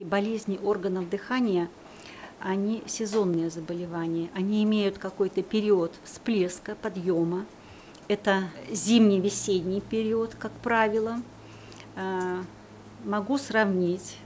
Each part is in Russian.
Болезни органов дыхания, они сезонные заболевания, они имеют какой-то период всплеска, подъема. Это зимний-весенний период, как правило. Могу сравнить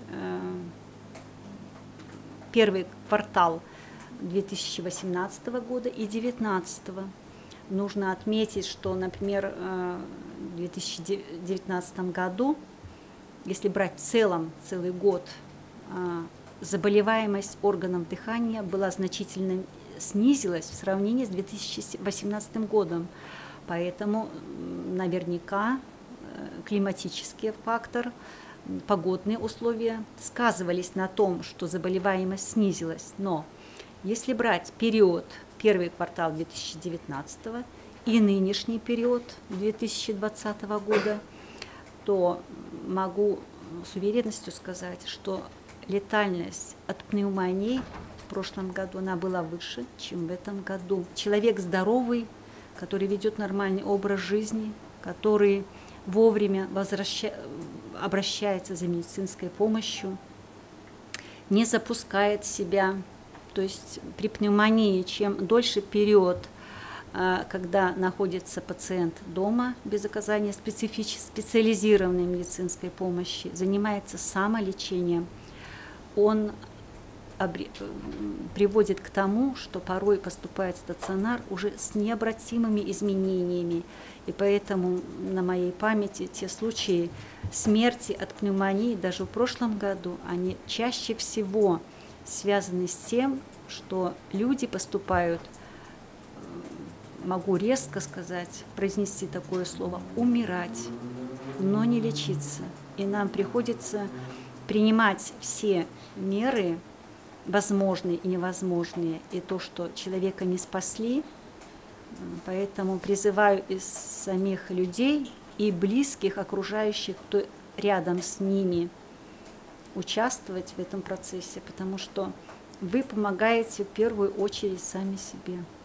первый квартал 2018 года и 2019. Нужно отметить, что, например, в 2019 году, если брать в целом целый год, заболеваемость органов дыхания была значительно снизилась в сравнении с 2018 годом. Поэтому наверняка климатический фактор, погодные условия сказывались на том, что заболеваемость снизилась. Но если брать период, первый квартал 2019 и нынешний период 2020 года, то могу с уверенностью сказать, что летальность от пневмонии в прошлом году она была выше, чем в этом году. Человек здоровый, который ведет нормальный образ жизни, который вовремя обращается за медицинской помощью, не запускает себя. То есть при пневмонии, чем дольше период, когда находится пациент дома без оказания специализированной медицинской помощи, занимается самолечением, он приводит к тому, что порой поступает в стационар уже с необратимыми изменениями. И поэтому на моей памяти те случаи смерти от пневмонии даже в прошлом году, они чаще всего связаны с тем, что люди поступают, могу резко сказать, произнести такое слово, умирать, но не лечиться. И нам приходится принимать все меры, возможные и невозможные, и то, что человека не спасли. Поэтому призываю из самих людей и близких, окружающих, кто рядом с ними, участвовать в этом процессе, потому что вы помогаете в первую очередь сами себе.